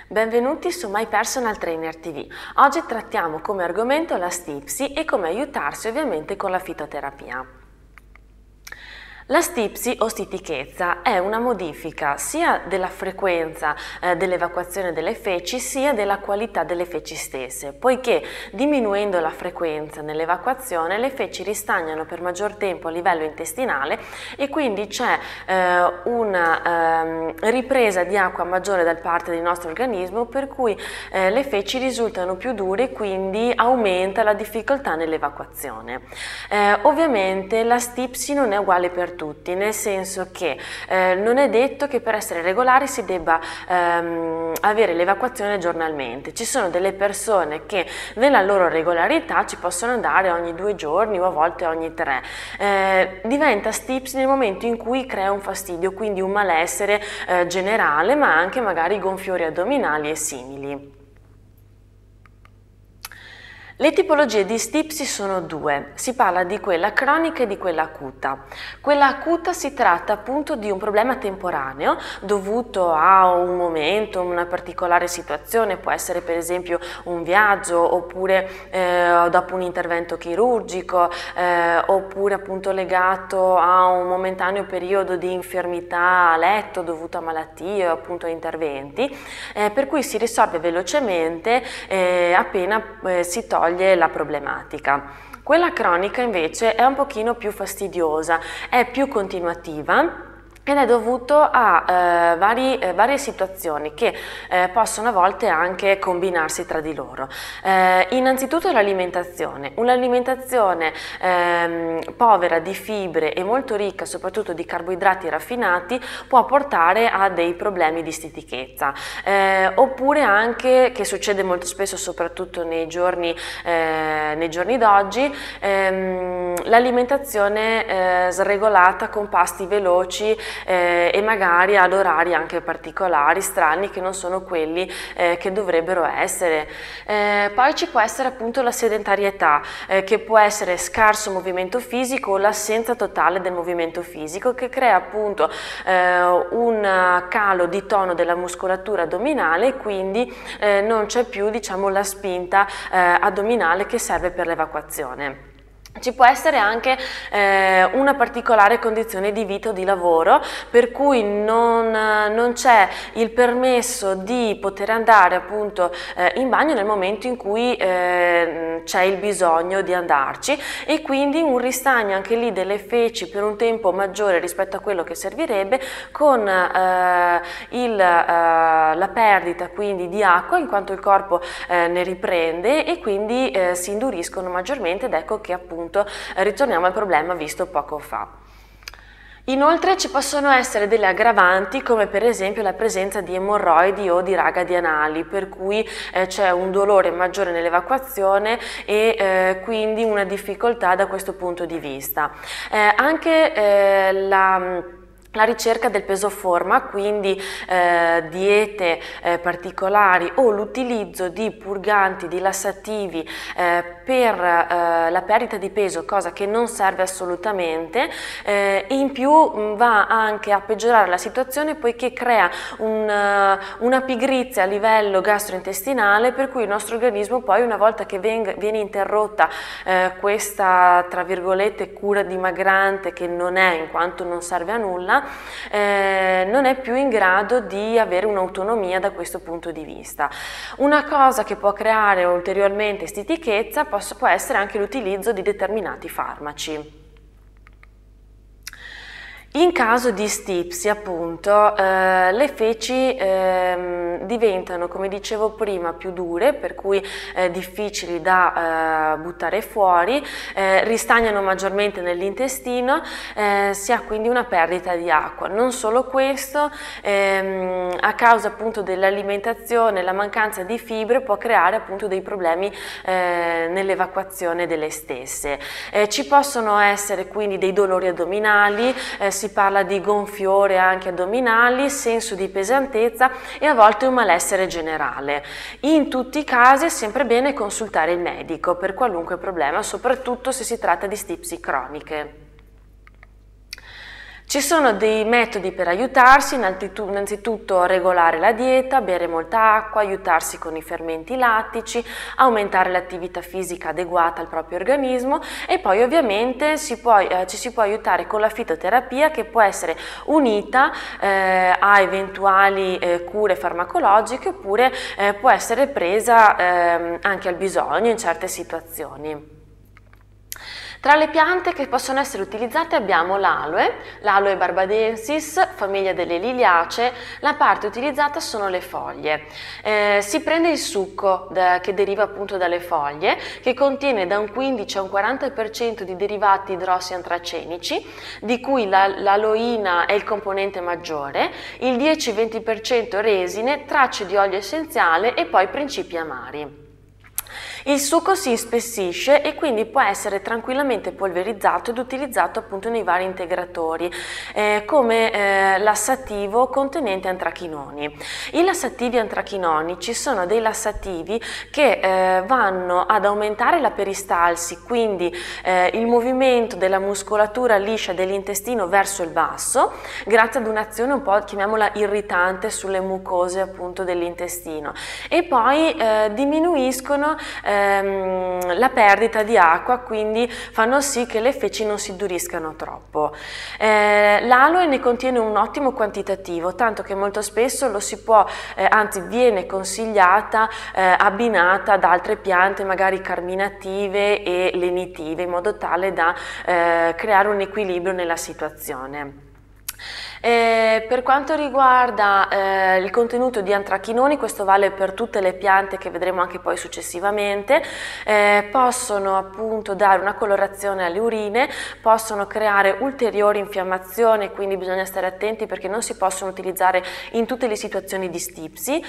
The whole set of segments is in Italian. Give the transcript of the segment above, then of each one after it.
Benvenuti su My Personal Trainer TV. Oggi trattiamo come argomento la stipsi e come aiutarsi ovviamente con la fitoterapia. La stipsi o stitichezza è una modifica sia della frequenza dell'evacuazione delle feci sia della qualità delle feci stesse, poiché diminuendo la frequenza nell'evacuazione le feci ristagnano per maggior tempo a livello intestinale e quindi c'è una ripresa di acqua maggiore da parte del nostro organismo, per cui le feci risultano più dure e quindi aumenta la difficoltà nell'evacuazione. Ovviamente la stipsi non è uguale per tutti, nel senso che non è detto che per essere regolari si debba avere l'evacuazione giornalmente. Ci sono delle persone che nella loro regolarità ci possono andare ogni 2 giorni o a volte ogni 3. Diventa stipsi nel momento in cui crea un fastidio, quindi un malessere generale, ma anche magari gonfiori addominali e simili. Le tipologie di stipsi sono 2, si parla di quella cronica e di quella acuta. Quella acuta si tratta appunto di un problema temporaneo dovuto a un momento, una particolare situazione, può essere per esempio un viaggio oppure dopo un intervento chirurgico oppure appunto legato a un momentaneo periodo di infermità a letto dovuto a malattie o appunto a interventi, per cui si risolve velocemente appena si toglie la problematica. Quella cronica invece è un pochino più fastidiosa, è più continuativa ed è dovuto a varie situazioni che possono a volte anche combinarsi tra di loro. Innanzitutto l'alimentazione. Un'alimentazione povera di fibre e molto ricca soprattutto di carboidrati raffinati può portare a dei problemi di stitichezza. Oppure anche, che succede molto spesso soprattutto nei giorni d'oggi, l'alimentazione sregolata con pasti veloci e magari ad orari anche particolari, strani, che non sono quelli che dovrebbero essere. Poi ci può essere appunto la sedentarietà, che può essere scarso movimento fisico o l'assenza totale del movimento fisico, che crea appunto un calo di tono della muscolatura addominale e quindi non c'è più, diciamo, la spinta addominale che serve per l'evacuazione. Ci può essere anche una particolare condizione di vita o di lavoro per cui non c'è il permesso di poter andare appunto in bagno nel momento in cui c'è il bisogno di andarci e quindi un ristagno anche lì delle feci per un tempo maggiore rispetto a quello che servirebbe, con la perdita quindi di acqua in quanto il corpo ne riprende e quindi si induriscono maggiormente ed ecco che appunto ritorniamo al problema visto poco fa. Inoltre ci possono essere delle aggravanti come per esempio la presenza di emorroidi o di ragadi anali, per cui c'è un dolore maggiore nell'evacuazione e quindi una difficoltà da questo punto di vista. Anche la ricerca del peso forma, quindi diete particolari o l'utilizzo di purganti, di lassativi per la perdita di peso, cosa che non serve assolutamente, in più va anche a peggiorare la situazione poiché crea una pigrizia a livello gastrointestinale, per cui il nostro organismo poi, una volta che viene interrotta questa tra virgolette cura dimagrante, che non è in quanto non serve a nulla, non è più in grado di avere un'autonomia da questo punto di vista. Una cosa che può creare ulteriormente stitichezza può essere anche l'utilizzo di determinati farmaci. In caso di stipsi appunto le feci diventano, come dicevo prima, più dure, per cui difficili da buttare fuori, ristagnano maggiormente nell'intestino, si ha quindi una perdita di acqua. Non solo questo, a causa appunto dell'alimentazione, la mancanza di fibre può creare appunto dei problemi nell'evacuazione delle stesse. Ci possono essere quindi dei dolori addominali, si parla di gonfiore anche addominali, senso di pesantezza e a volte un malessere generale. In tutti i casi è sempre bene consultare il medico per qualunque problema, soprattutto se si tratta di stipsi croniche. Ci sono dei metodi per aiutarsi, innanzitutto regolare la dieta, bere molta acqua, aiutarsi con i fermenti lattici, aumentare l'attività fisica adeguata al proprio organismo e poi ovviamente ci si può aiutare con la fitoterapia, che può essere unita a eventuali cure farmacologiche, oppure può essere presa anche al bisogno in certe situazioni. Tra le piante che possono essere utilizzate abbiamo l'Aloe barbadensis, famiglia delle liliacee. La parte utilizzata sono le foglie. Si prende il succo che deriva appunto dalle foglie, che contiene da un 15 a un 40% di derivati idrossiantracenici, di cui l'aloina è il componente maggiore, il 10-20% resine, tracce di olio essenziale e poi principi amari. Il succo si ispessisce e quindi può essere tranquillamente polverizzato ed utilizzato appunto nei vari integratori come lassativo contenente antrachinoni. I lassativi antrachinonici sono dei lassativi che vanno ad aumentare la peristalsi, quindi il movimento della muscolatura liscia dell'intestino verso il basso, grazie ad un'azione un po', chiamiamola, irritante sulle mucose appunto dell'intestino, e poi diminuiscono la perdita di acqua, quindi fanno sì che le feci non si induriscano troppo. L'aloe ne contiene un ottimo quantitativo, tanto che molto spesso lo si può, anzi viene consigliata abbinata ad altre piante magari carminative e lenitive, in modo tale da creare un equilibrio nella situazione. Per quanto riguarda il contenuto di antrachinoni, questo vale per tutte le piante che vedremo anche poi successivamente, possono appunto dare una colorazione alle urine, possono creare ulteriori infiammazioni, quindi bisogna stare attenti perché non si possono utilizzare in tutte le situazioni di stipsi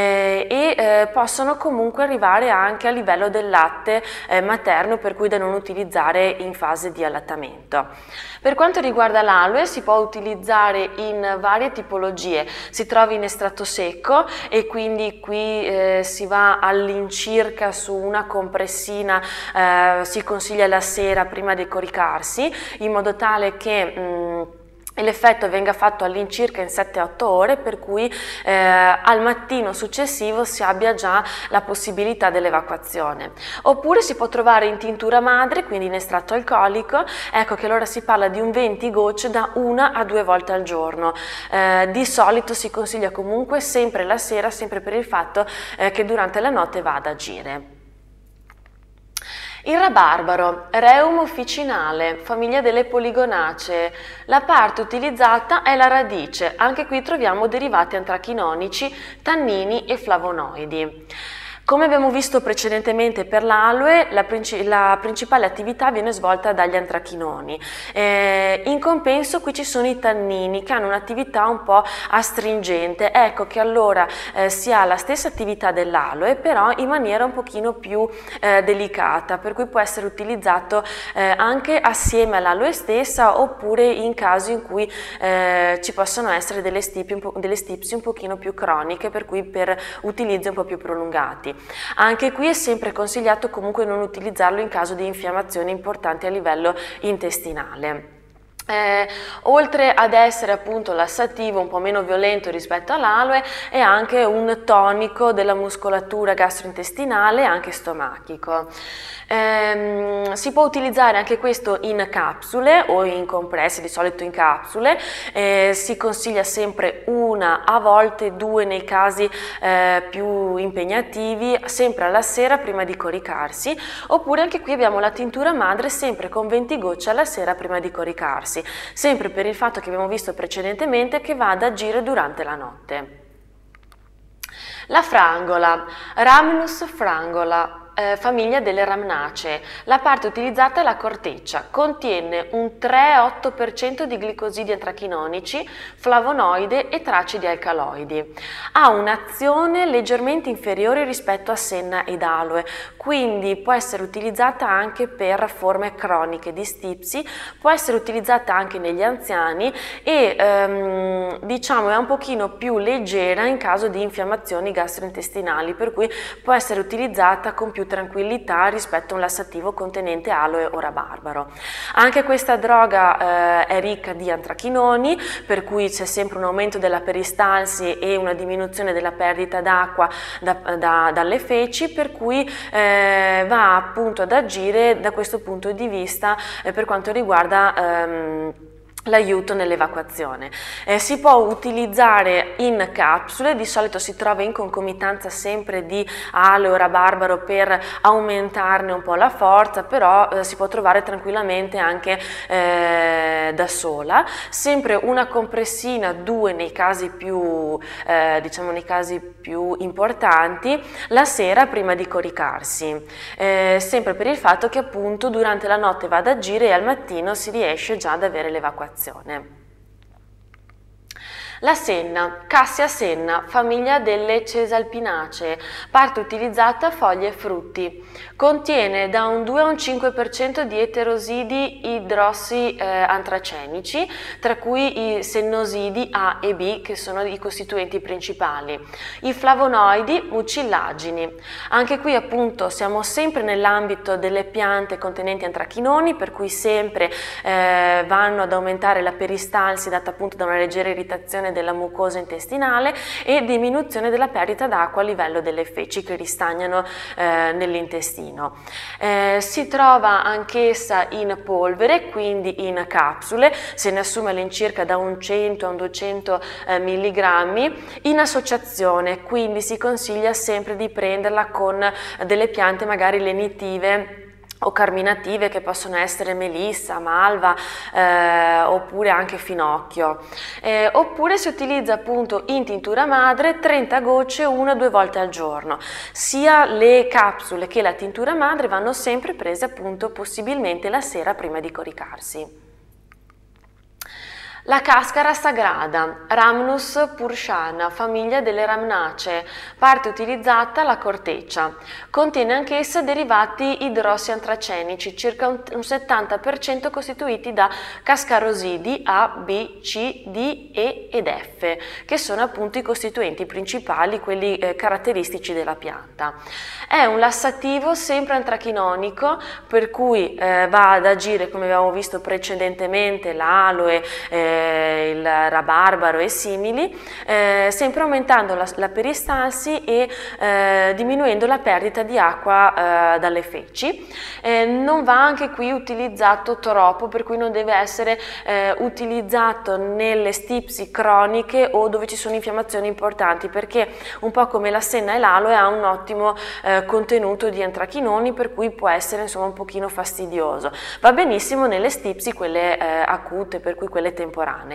e possono comunque arrivare anche a livello del latte materno, per cui da non utilizzare in fase di allattamento. Per quanto riguarda l'aloe, si può utilizzare in varie tipologie. Si trova in estratto secco e quindi qui si va all'incirca su una compressina, si consiglia la sera prima di coricarsi, in modo tale che l'effetto venga fatto all'incirca in 7-8 ore, per cui al mattino successivo si abbia già la possibilità dell'evacuazione. Oppure si può trovare in tintura madre, quindi in estratto alcolico, ecco che allora si parla di un 20 gocce da 1 a 2 volte al giorno. Di solito si consiglia comunque sempre la sera, sempre per il fatto che durante la notte va ad agire. Il rabarbaro, Reum officinale, famiglia delle poligonacee. La parte utilizzata è la radice, anche qui troviamo derivati antrachinonici, tannini e flavonoidi. Come abbiamo visto precedentemente per l'aloe, la principale attività viene svolta dagli antrachinoni. In compenso qui ci sono i tannini che hanno un'attività un po' astringente. Ecco che allora si ha la stessa attività dell'aloe, però in maniera un pochino più delicata, per cui può essere utilizzato anche assieme all'aloe stessa, oppure in casi in cui ci possono essere delle stipsi un pochino più croniche, per cui per utilizzi un po' più prolungati. Anche qui è sempre consigliato comunque non utilizzarlo in caso di infiammazioni importanti a livello intestinale. Oltre ad essere appunto lassativo, un po' meno violento rispetto all'aloe, è anche un tonico della muscolatura gastrointestinale e anche stomachico. Si può utilizzare anche questo in capsule o in compresse, di solito in capsule. Si consiglia sempre una, a volte due nei casi più impegnativi, sempre alla sera prima di coricarsi, oppure anche qui abbiamo la tintura madre, sempre con 20 gocce alla sera prima di coricarsi, sempre per il fatto che abbiamo visto precedentemente che va ad agire durante la notte. La frangola, Rhamnus frangola, famiglia delle ramnacee. La parte utilizzata è la corteccia, contiene un 3-8% di glicosidi antrachinonici, flavonoide e tracce di alcaloidi. Ha un'azione leggermente inferiore rispetto a senna ed aloe, quindi può essere utilizzata anche per forme croniche di stipsi, può essere utilizzata anche negli anziani e diciamo è un pochino più leggera in caso di infiammazioni gastrointestinali, per cui può essere utilizzata con più tranquillità rispetto a un lassativo contenente aloe o rabarbaro. Anche questa droga è ricca di antrachinoni, per cui c'è sempre un aumento della peristalsi e una diminuzione della perdita d'acqua dalle feci, per cui va appunto ad agire da questo punto di vista per quanto riguarda l'aiuto nell'evacuazione. Si può utilizzare in capsule, di solito si trova in concomitanza sempre di aloe o rabarbaro per aumentarne un po' la forza, però si può trovare tranquillamente anche da sola, sempre una compressina, 2 nei casi più diciamo nei casi più importanti, la sera prima di coricarsi, sempre per il fatto che appunto durante la notte va ad agire e al mattino si riesce già ad avere l'evacuazione. La senna, Cassia senna, famiglia delle Cesalpinacee, parte utilizzata foglie e frutti. Contiene da un 2 a un 5% di eterosidi idrossi antracenici, tra cui i sennosidi A e B, che sono i costituenti principali. I flavonoidi, mucillagini. Anche qui appunto siamo sempre nell'ambito delle piante contenenti antrachinoni, per cui sempre vanno ad aumentare la peristalsi data appunto da una leggera irritazione della mucosa intestinale e diminuzione della perdita d'acqua a livello delle feci che ristagnano nell'intestino. Si trova anch'essa in polvere, quindi in capsule, se ne assume all'incirca da un 100 a un 200 milligrammi, in associazione, quindi si consiglia sempre di prenderla con delle piante magari lenitive o carminative che possono essere melissa, malva oppure anche finocchio, oppure si utilizza appunto in tintura madre 30 gocce 1 o 2 volte al giorno. Sia le capsule che la tintura madre vanno sempre prese appunto possibilmente la sera prima di coricarsi. La cascara sagrada, Rhamnus purshana, famiglia delle Rhamnacee, parte utilizzata la corteccia. Contiene anch'essa derivati idrossi antracenici, circa un 70% costituiti da cascarosidi A, B, C, D, E ed F, che sono appunto i costituenti principali, quelli caratteristici della pianta. È un lassativo sempre antrachinonico, per cui va ad agire, come abbiamo visto precedentemente, l'aloe, il rabarbaro e simili, sempre aumentando la peristalsi e diminuendo la perdita di acqua dalle feci. Non va anche qui utilizzato troppo, per cui non deve essere utilizzato nelle stipsi croniche o dove ci sono infiammazioni importanti, perché un po' come la senna e l'aloe ha un ottimo contenuto di antrachinoni, per cui può essere insomma un pochino fastidioso. Va benissimo nelle stipsi, quelle acute, per cui quelle temporanee.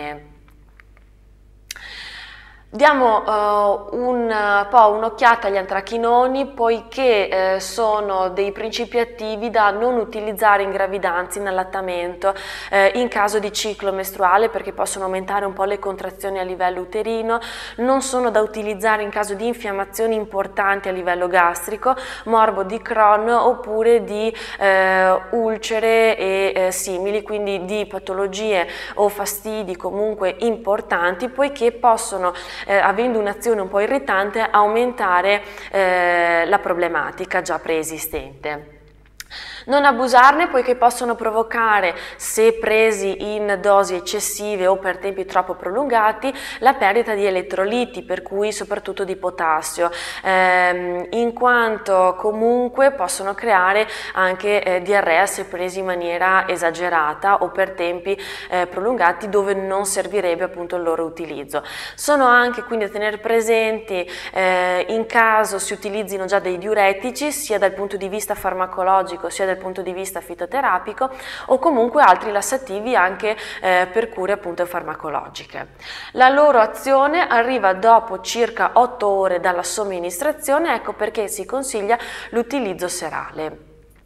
Diamo un po' un'occhiata agli antrachinoni, poiché sono dei principi attivi da non utilizzare in gravidanza, in allattamento, in caso di ciclo mestruale, perché possono aumentare un po' le contrazioni a livello uterino, non sono da utilizzare in caso di infiammazioni importanti a livello gastrico, morbo di Crohn oppure di ulcere e simili, quindi di patologie o fastidi comunque importanti, poiché possono avendo un'azione un po' irritante, aumentare la problematica già preesistente. Non abusarne, poiché possono provocare, se presi in dosi eccessive o per tempi troppo prolungati, la perdita di elettroliti, per cui soprattutto di potassio, in quanto comunque possono creare anche diarrea se presi in maniera esagerata o per tempi prolungati, dove non servirebbe appunto il loro utilizzo. Sono anche quindi da tenere presenti in caso si utilizzino già dei diuretici, sia dal punto di vista farmacologico sia dal punto di vista fitoterapico, o comunque altri lassativi anche per cure appunto farmacologiche. La loro azione arriva dopo circa 8 ore dalla somministrazione, ecco perché si consiglia l'utilizzo serale.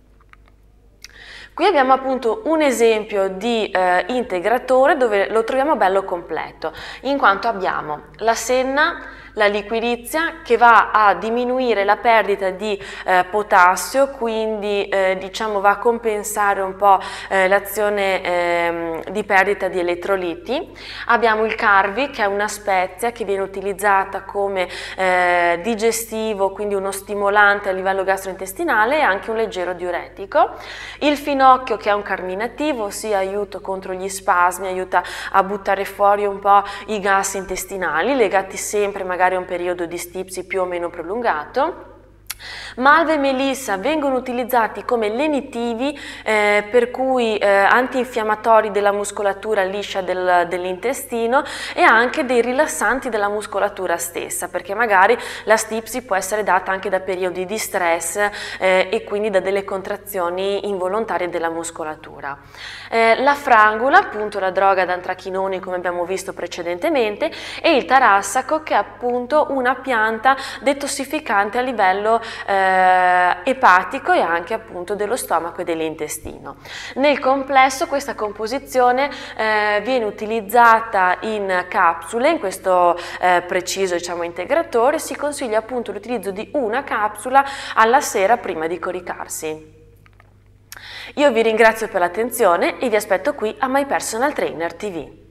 Qui abbiamo appunto un esempio di integratore dove lo troviamo bello completo, in quanto abbiamo la senna, la liquirizia, che va a diminuire la perdita di potassio, quindi diciamo va a compensare un po' l'azione di perdita di elettroliti. Abbiamo il Carvi, che è una spezia che viene utilizzata come digestivo, quindi uno stimolante a livello gastrointestinale e anche un leggero diuretico. Il Finocchio, che è un carminativo, ossia aiuta contro gli spasmi, aiuta a buttare fuori un po' i gas intestinali legati sempre magari a un periodo di stipsi più o meno prolungato. Malva e melissa vengono utilizzati come lenitivi, per cui antinfiammatori della muscolatura liscia dell'intestino e anche dei rilassanti della muscolatura stessa, perché magari la stipsi può essere data anche da periodi di stress e quindi da delle contrazioni involontarie della muscolatura. La frangula, appunto la droga d'antrachinone come abbiamo visto precedentemente, e il tarassaco, che è appunto una pianta detossificante a livello epatico e anche appunto dello stomaco e dell'intestino. Nel complesso questa composizione viene utilizzata in capsule, in questo preciso diciamo integratore. Si consiglia appunto l'utilizzo di una capsula alla sera prima di coricarsi. Io vi ringrazio per l'attenzione e vi aspetto qui a My Personal Trainer TV.